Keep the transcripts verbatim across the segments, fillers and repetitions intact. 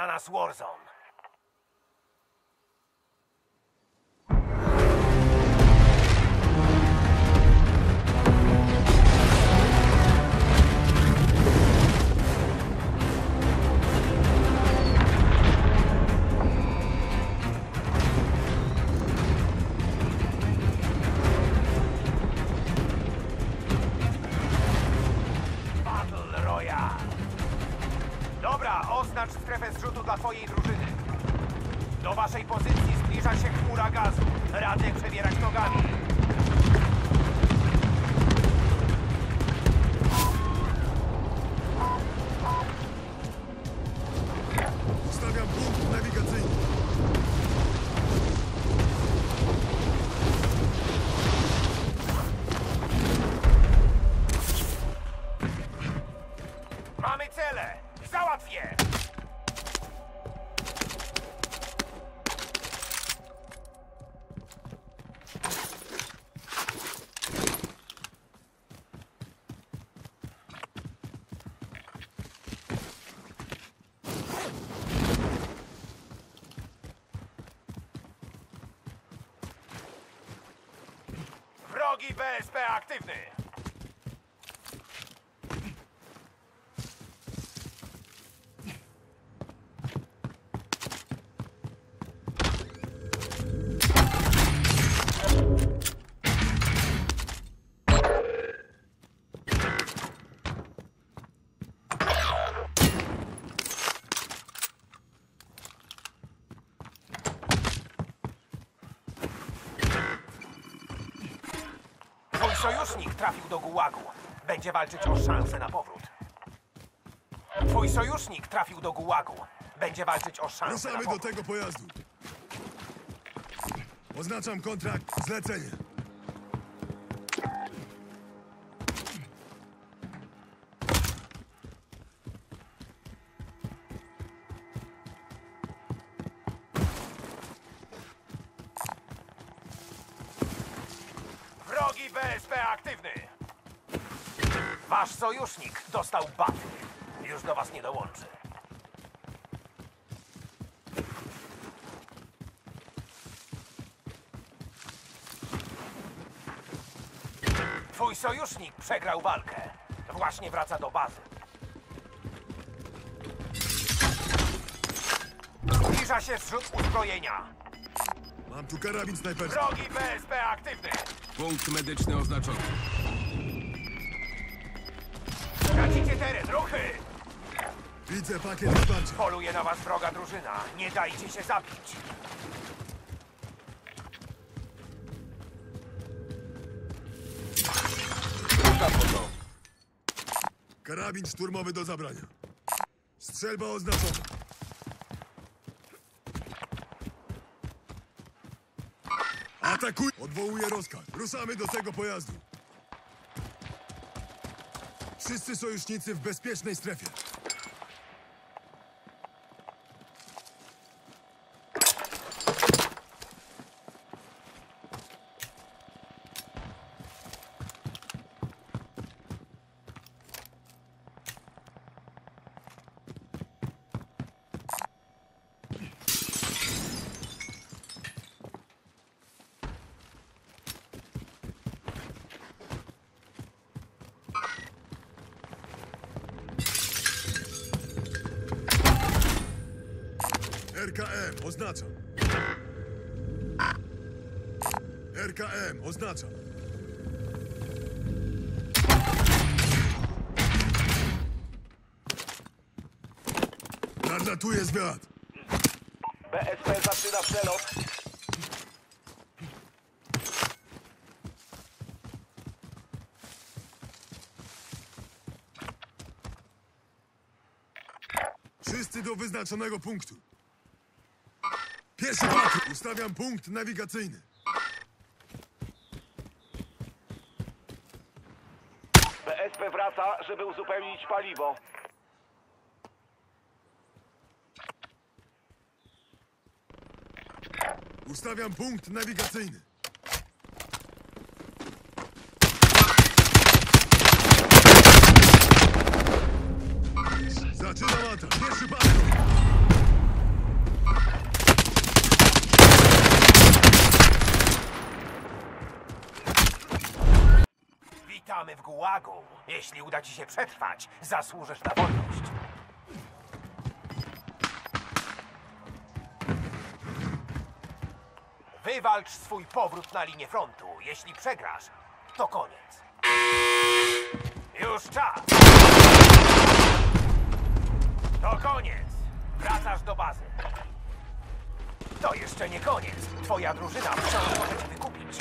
na nas Warzone. Dobra, oznacz strefę zrzutu dla twojej drużyny. Do waszej pozycji zbliża się chmura gazu. Radzę przebierać nogami. Ustawiam punkt nawigacyjny. Mamy cele! Załatwię! Wrogi B S P aktywny! Twój sojusznik trafił do gułagu. Będzie walczyć o szansę na powrót. Twój sojusznik trafił do gułagu. Będzie walczyć o szansę na Ruszamy powrót. do tego pojazdu. Oznaczam kontrakt, zlecenie. Wrogi B S P aktywny! Wasz sojusznik dostał baty. Już do was nie dołączy. Twój sojusznik przegrał walkę. Właśnie wraca do bazy. Zbliża się zrzut uzbrojenia. Mam tu karabin snajperski. Wrogi B S P aktywny! Punkt medyczny oznaczony. Tracicie teren, ruchy! Widzę pakiet wsparcia. Poluje na was wroga drużyna. Nie dajcie się zabić. Karabin szturmowy do zabrania. Strzelba oznaczona. Atakuj! Odwołuję rozkaz. Ruszamy do tego pojazdu. Wszyscy sojusznicy w bezpiecznej strefie. R K M oznaczam. R K M oznaczam. Nadlatuje zwiat. B S P zaczyna przelot. Wszyscy do wyznaczonego punktu. Pierwszy patrol. Ustawiam punkt nawigacyjny. B S P wraca, żeby uzupełnić paliwo. Ustawiam punkt nawigacyjny. Zaczynam atak. Pierwszy patrol. witamy w Gułagu. Jeśli uda ci się przetrwać, zasłużysz na wolność. Wywalcz swój powrót na linię frontu. Jeśli przegrasz, to koniec. Już czas! To koniec! Wracasz do bazy. To jeszcze nie koniec. Twoja drużyna wciąż może cię wykupić.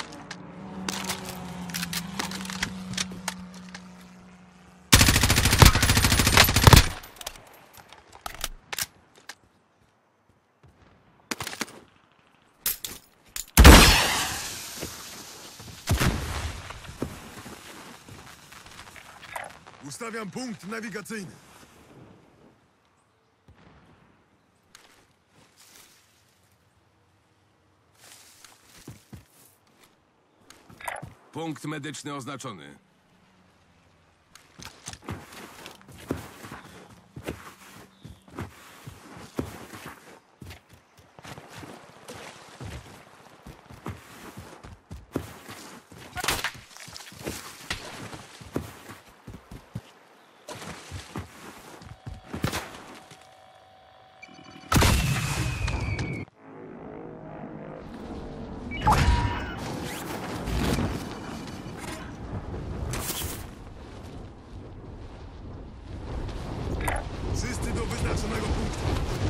Ustawiam punkt nawigacyjny. Punkt medyczny oznaczony. Wszyscy do wyznaczonego punktu.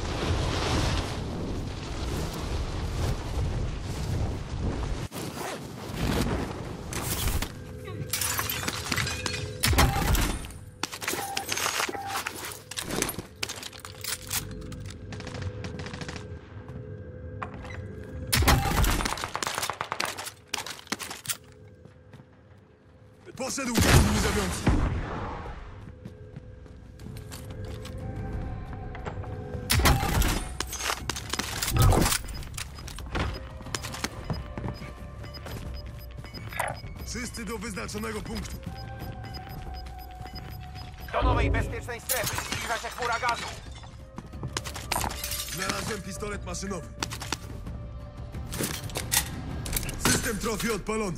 Poszedł w zawiący. Wszyscy do wyznaczonego punktu. Do nowej bezpiecznej strefy. Zbliża się chmura gazu. Znalazłem pistolet maszynowy. System trofi odpalony.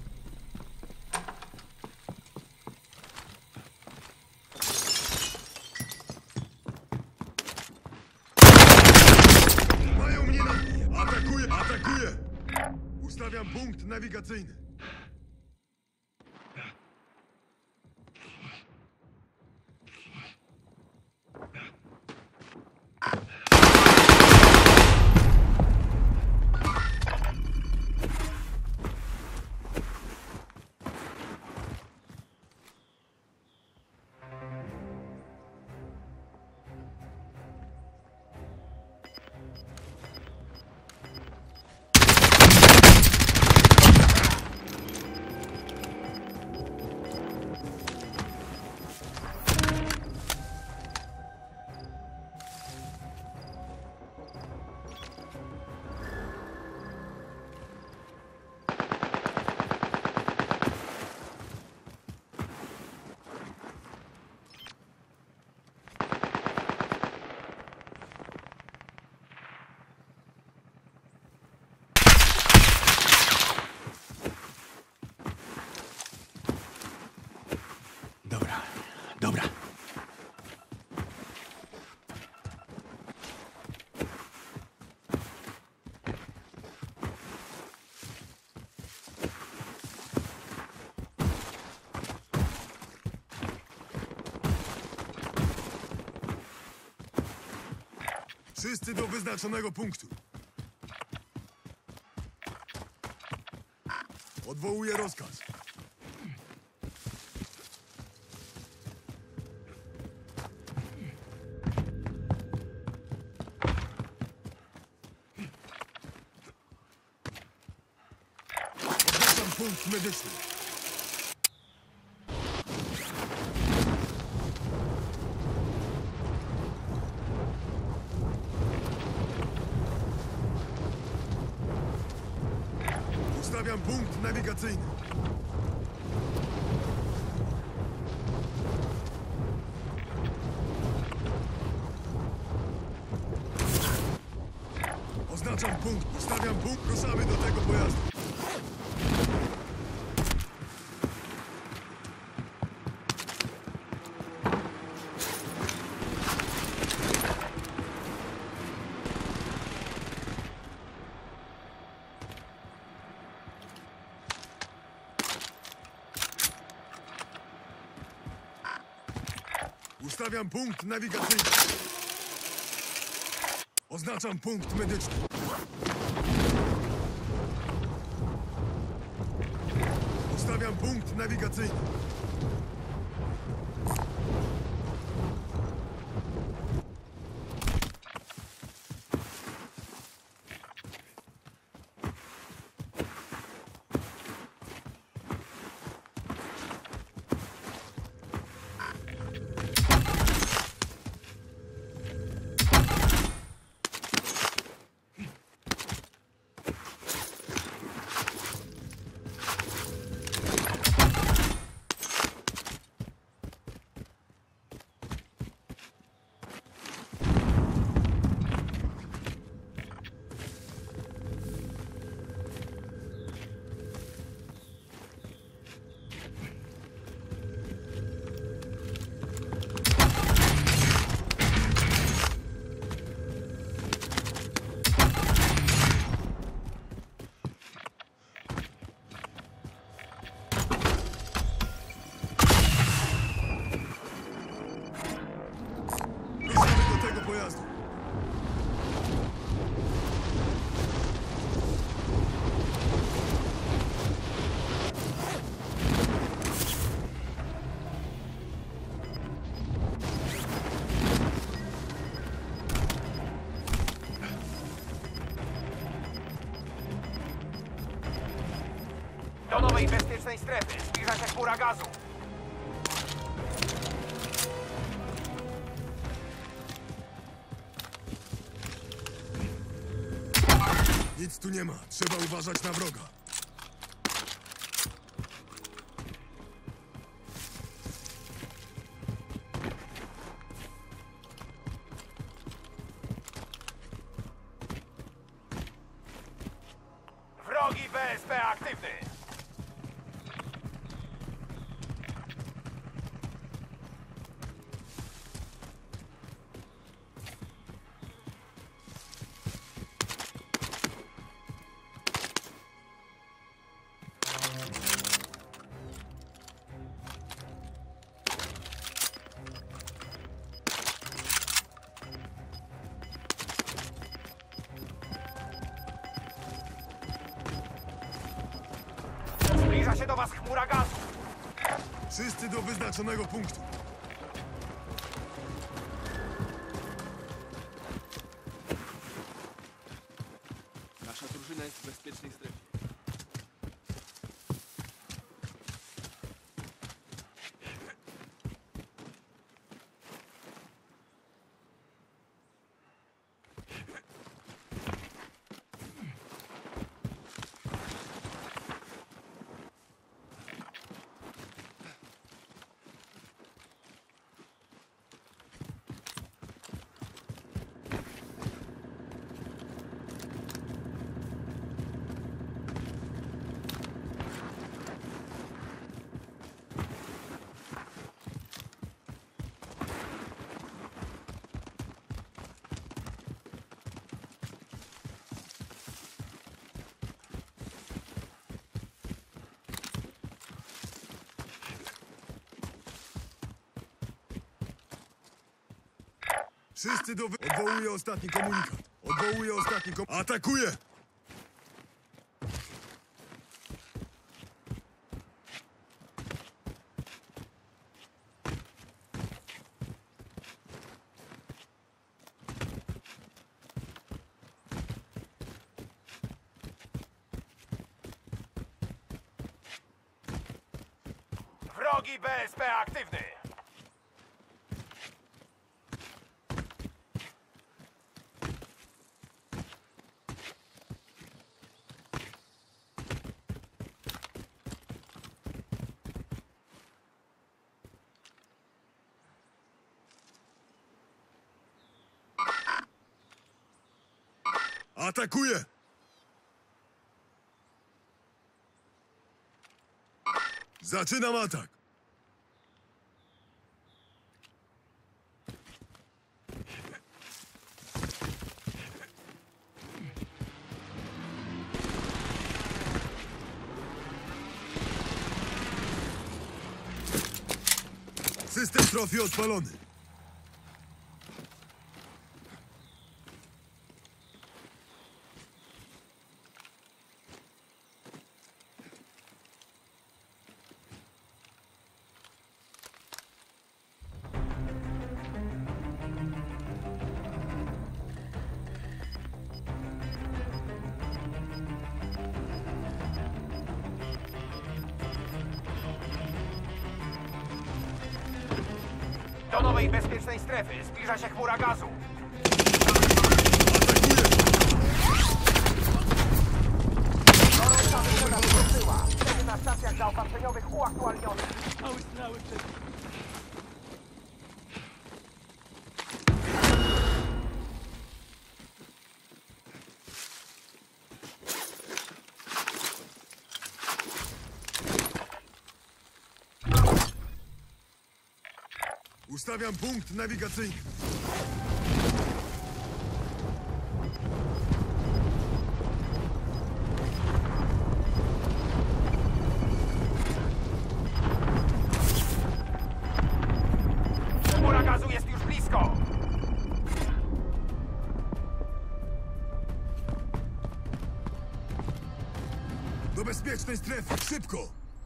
Mają mnie na... Atakuję, atakuję! Ustawiam punkt nawigacyjny. Dobra, dobra. Wszyscy do wyznaczonego punktu. Odwołuję rozkaz. Oznaczam punkt medyczny. Ustawiam punkt nawigacyjny. Oznaczam punkt. Ustawiam punkt. Ruszamy do tego pojazdu. Ustawiam punkt nawigacyjny. Oznaczam punkt medyczny. Ustawiam punkt nawigacyjny. Do nowej bezpiecznej strefy. Zbliża się chmura gazu. Nic tu nie ma. Trzeba uważać na wroga. Wrogi B S P aktywny. Zbliża się do was chmura gazu. Wszyscy do wyznaczonego punktu. Nasza drużyna jest w bezpiecznej strefie. Wszyscy do wy... Odwołuję ostatni komunikat. Odwołuję ostatni kom... Atakuję! Wrogi B S P aktywny. Atakuję! Zaczynam atak! System trofi odpalony. nowej bezpiecznej strefy zbliża się chmura gazu. Gorąca wycena wkroczyła. Ceny na stacjach zaopatrzeniowych uaktualnione. Mały strały przed... Ustawiam punkt nawigacyjny. Chmura gazu jest już blisko. Do bezpiecznej strefy, szybko!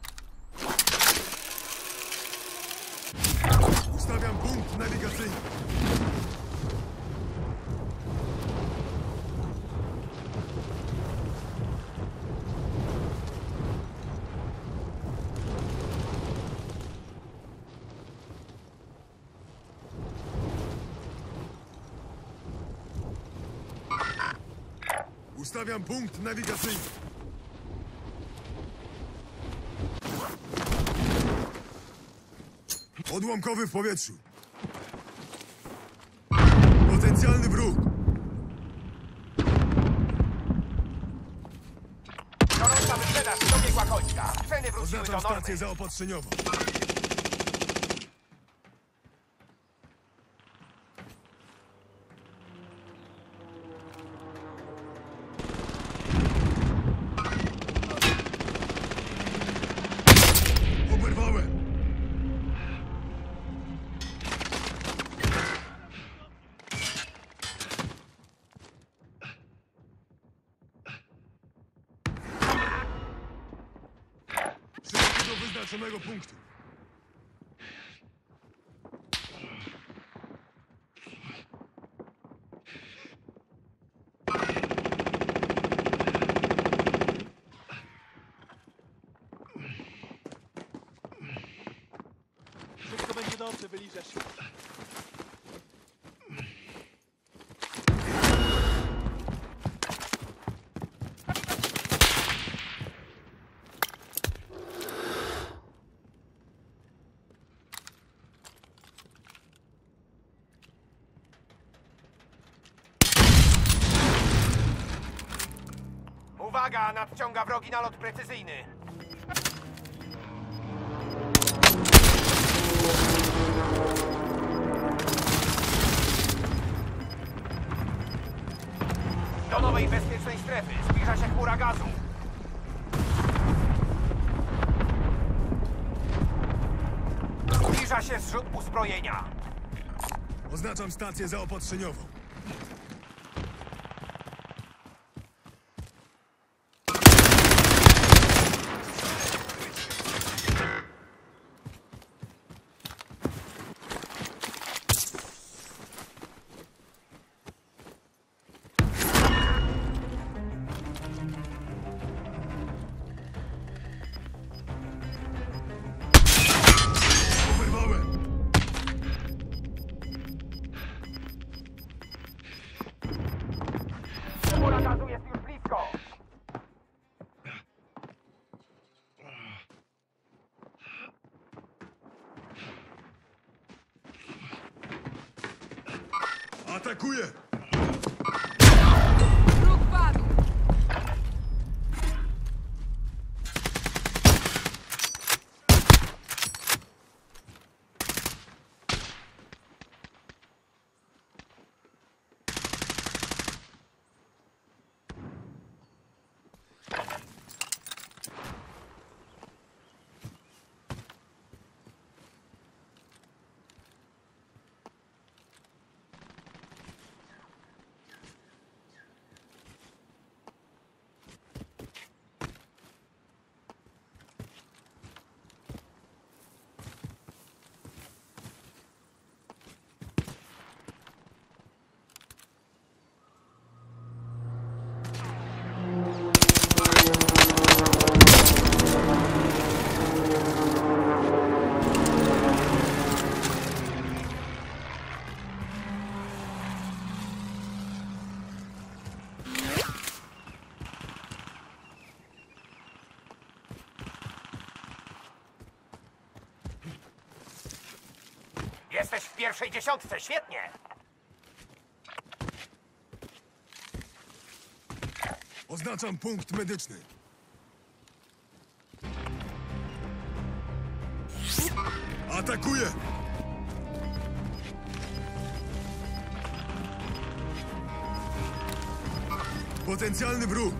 Ustawiam punkt nawigacyjny. Ustawiam punkt nawigacyjny. Odłamkowy w powietrzu. Potencjalny wróg. Gorąca wyprzedaż dobiegła końca. Ceny wróciły do Oznaczam normy. stację zaopatrzeniową. Oberwałem. Szybko do wyznaczonego punktu. Wszystko będzie dobrze, wyliżesz się. Uwaga, nadciąga wrogi nalot precyzyjny. Do nowej bezpiecznej strefy zbliża się chmura gazu. Zbliża się zrzut uzbrojenia. Oznaczam stację zaopatrzeniową. Oberwałem. Chmura gazu jest już blisko. Atakuję! Wróg padł! Jesteś w pierwszej dziesiątce, świetnie! Oznaczam punkt medyczny. Atakuję! Potencjalny wróg!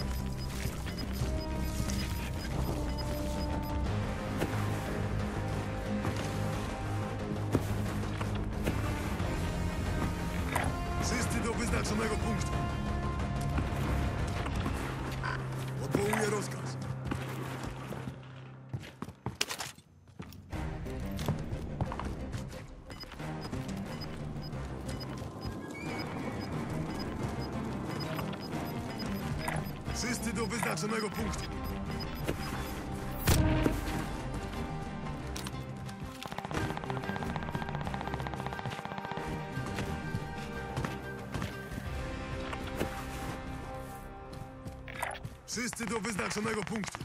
Wszyscy do wyznaczonego punktu. Odwołuję rozkaz. Wszyscy do wyznaczonego punktu. Wszyscy do wyznaczonego punktu.